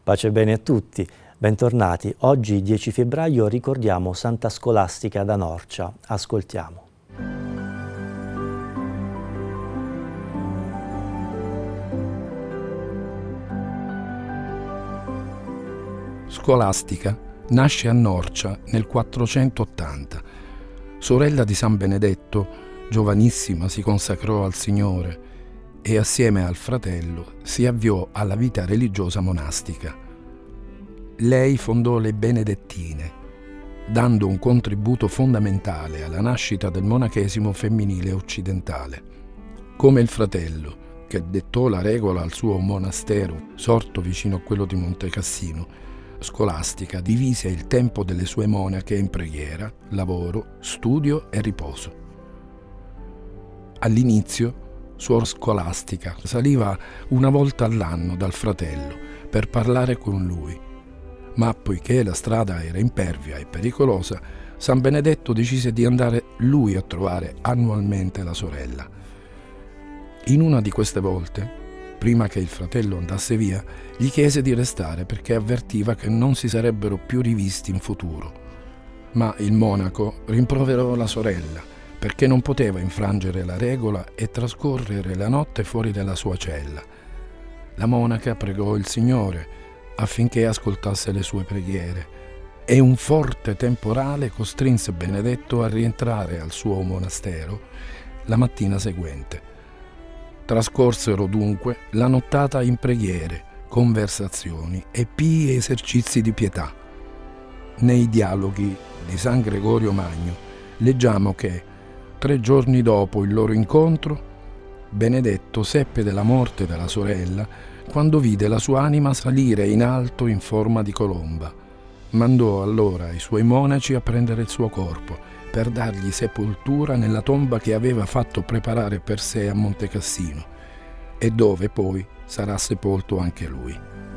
Pace e bene a tutti, bentornati. Oggi 10 febbraio ricordiamo Santa Scolastica da Norcia. Ascoltiamo. Scolastica nasce a Norcia nel 480. Sorella di San Benedetto, giovanissima si consacrò al Signore e assieme al fratello si avviò alla vita religiosa monastica. Lei fondò le Benedettine, dando un contributo fondamentale alla nascita del monachesimo femminile occidentale. Come il fratello, che dettò la regola al suo monastero, sorto vicino a quello di Montecassino, Scolastica divise il tempo delle sue monache in preghiera, lavoro, studio e riposo. All'inizio, Suor Scolastica saliva una volta all'anno dal fratello per parlare con lui, ma poiché la strada era impervia e pericolosa, San Benedetto decise di andare lui a trovare annualmente la sorella. In una di queste volte, prima che il fratello andasse via, gli chiese di restare perché avvertiva che non si sarebbero più rivisti in futuro. Ma il monaco rimproverò la sorella perché non poteva infrangere la regola e trascorrere la notte fuori dalla sua cella. La monaca pregò il Signore affinché ascoltasse le sue preghiere e un forte temporale costrinse Benedetto a rientrare al suo monastero la mattina seguente. Trascorsero dunque la nottata in preghiere, conversazioni e pii esercizi di pietà. Nei dialoghi di San Gregorio Magno leggiamo che 3 giorni dopo il loro incontro, Benedetto seppe della morte della sorella quando vide la sua anima salire in alto in forma di colomba. Mandò allora i suoi monaci a prendere il suo corpo per dargli sepoltura nella tomba che aveva fatto preparare per sé a Montecassino e dove poi sarà sepolto anche lui.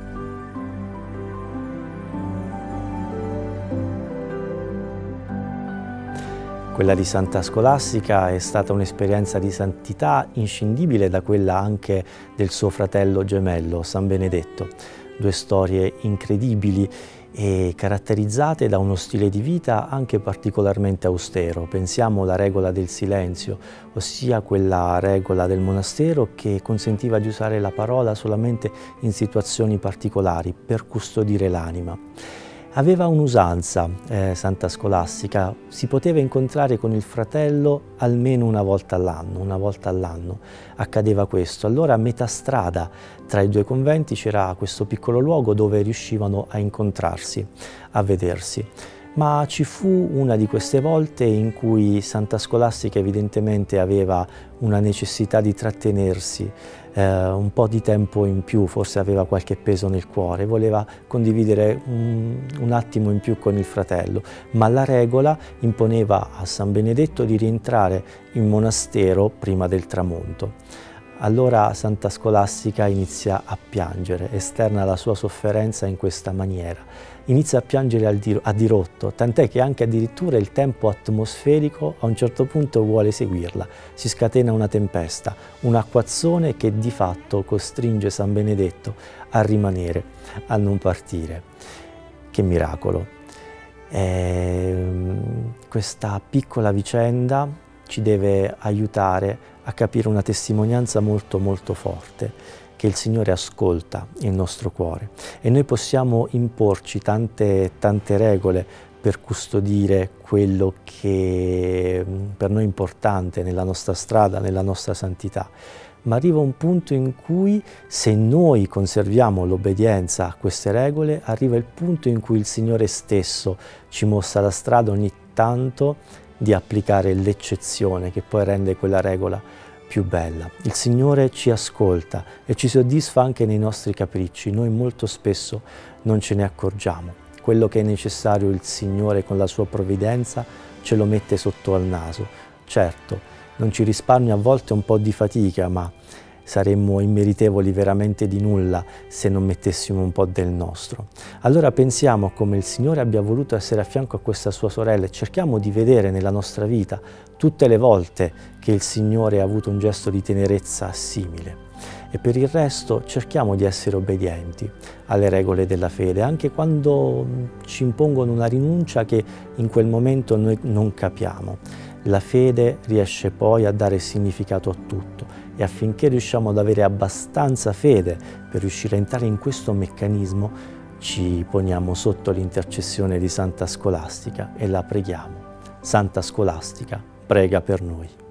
Quella di Santa Scolastica è stata un'esperienza di santità inscindibile da quella anche del suo fratello gemello, San Benedetto. 2 storie incredibili e caratterizzate da uno stile di vita anche particolarmente austero. Pensiamo alla regola del silenzio, ossia quella regola del monastero che consentiva di usare la parola solamente in situazioni particolari per custodire l'anima. Aveva un'usanza, Santa Scolastica, si poteva incontrare con il fratello almeno una volta all'anno, accadeva questo. Allora a metà strada tra i 2 conventi c'era questo piccolo luogo dove riuscivano a incontrarsi, a vedersi. Ma ci fu una di queste volte in cui Santa Scolastica evidentemente aveva una necessità di trattenersi, un po' di tempo in più, forse aveva qualche peso nel cuore, voleva condividere un attimo in più con il fratello, ma la regola imponeva a San Benedetto di rientrare in monastero prima del tramonto. Allora Santa Scolastica inizia a piangere, esterna la sua sofferenza in questa maniera. Inizia a piangere a dirotto, tant'è che anche addirittura il tempo atmosferico a un certo punto vuole seguirla. Si scatena una tempesta, un acquazzone che di fatto costringe San Benedetto a rimanere, a non partire. Che miracolo! Questa piccola vicenda ci deve aiutare a capire una testimonianza molto molto forte, che il Signore ascolta il nostro cuore e noi possiamo imporci tante regole per custodire quello che per noi è importante nella nostra strada, nella nostra santità. Ma arriva un punto in cui, se noi conserviamo l'obbedienza a queste regole, arriva il punto in cui il Signore stesso ci mostra la strada ogni tanto di applicare l'eccezione che poi rende quella regola più bella. Il Signore ci ascolta e ci soddisfa anche nei nostri capricci. Noi molto spesso non ce ne accorgiamo. Quello che è necessario il Signore con la sua provvidenza ce lo mette sotto al naso. Certo, non ci risparmia a volte un po' di fatica, ma saremmo immeritevoli veramente di nulla se non mettessimo un po' del nostro. Allora pensiamo come il Signore abbia voluto essere a fianco a questa sua sorella e cerchiamo di vedere nella nostra vita tutte le volte che il Signore ha avuto un gesto di tenerezza simile. E per il resto cerchiamo di essere obbedienti alle regole della fede, anche quando ci impongono una rinuncia che in quel momento noi non capiamo. La fede riesce poi a dare significato a tutto e affinché riusciamo ad avere abbastanza fede per riuscire a entrare in questo meccanismo, ci poniamo sotto l'intercessione di Santa Scolastica e la preghiamo. Santa Scolastica, prega per noi.